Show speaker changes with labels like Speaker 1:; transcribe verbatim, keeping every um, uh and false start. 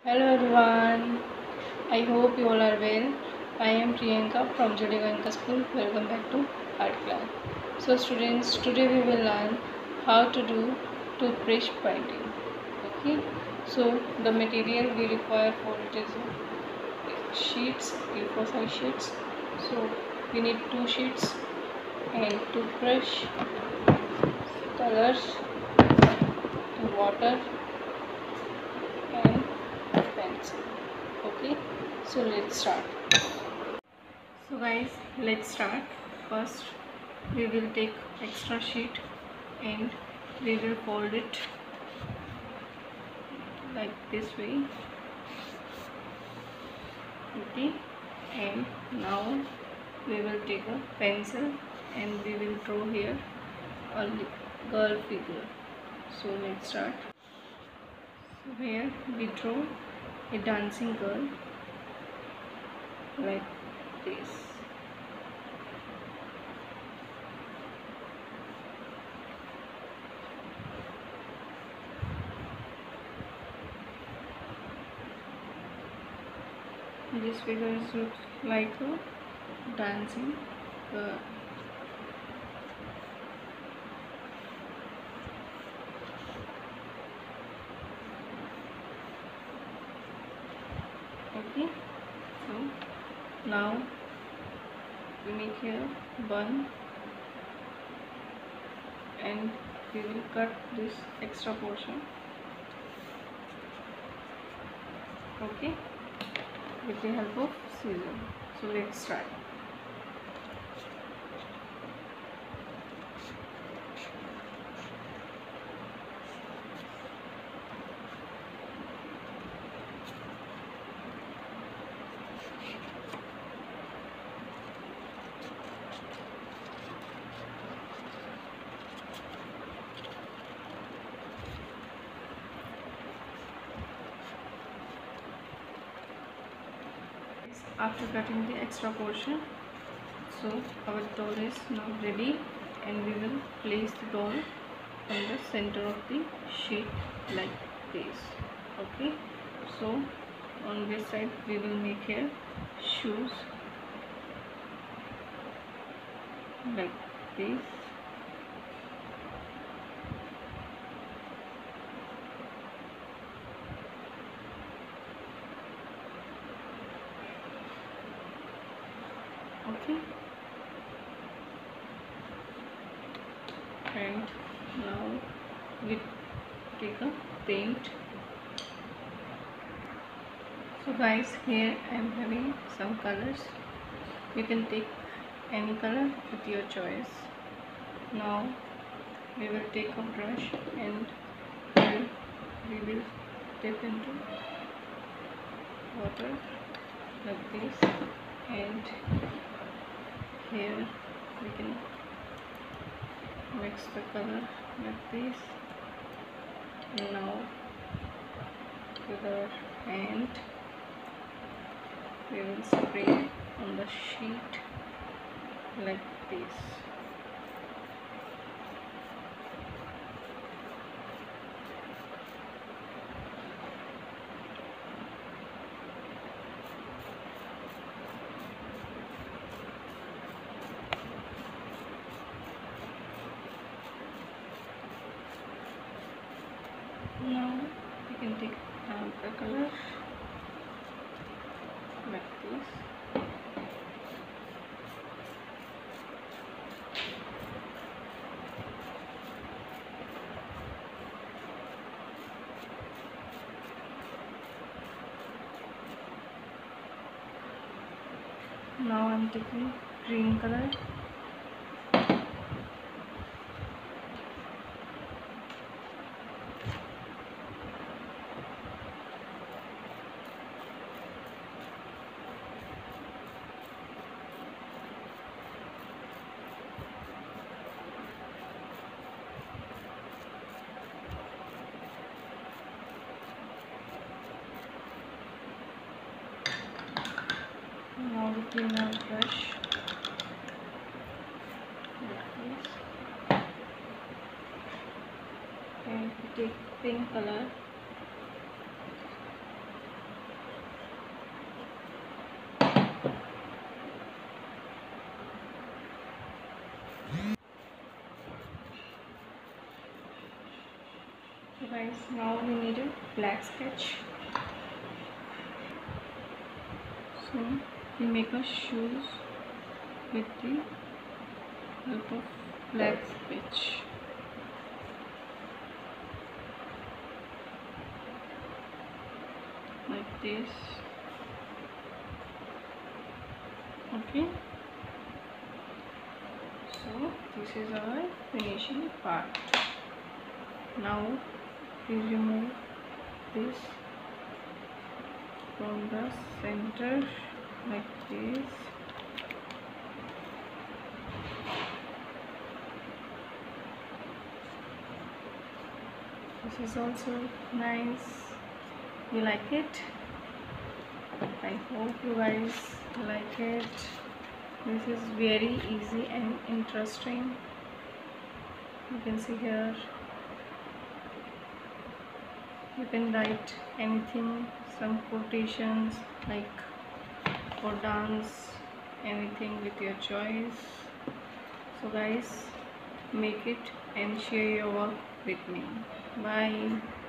Speaker 1: Hello everyone, I hope you all are well. I am Priyanka from Priyanka School. Welcome back to art class. So students, today we will learn how to do toothbrush painting. Okay, so the material we require for it is sheets, A four size sheets. So we need two sheets and toothbrush, colors, water and pencil. Okay, so let's start. So guys, let's start. First we will take extra sheet and we will fold it like this way. Okay, and now we will take a pencil and we will draw here a girl figure. So let's start. So here we draw a dancing girl like this. This figure looks like a dancing girl. Okay, so now we make here bun and we will cut this extra portion. Okay, with the help of scissors. So let's try. After cutting the extra portion, so our doll is now ready and we will place the doll in the center of the sheet like this. Okay, so on this side we will make here shoes like this. Okay, and now we take a paint. So guys, here I am having some colors. You can take any color with your choice. Now we will take a brush and we will, we will dip into water like this, and here we can mix the color like this. And now with our hand we will spray on the sheet like this. Now we can take darker color like this. Now I'm taking green color. Now we clean our brush like this, and we take pink color guys, now we need a black sketch. So we make our shoes with the help of black sketch. Like this. Okay. So this is our finishing part. Now we remove this from the center like this. This is also nice. You like it? I hope you guys like it. This is very easy and interesting. You can see here. You can write anything, some quotations like for dance, anything with your choice. So guys, make it and share your work with me. Bye.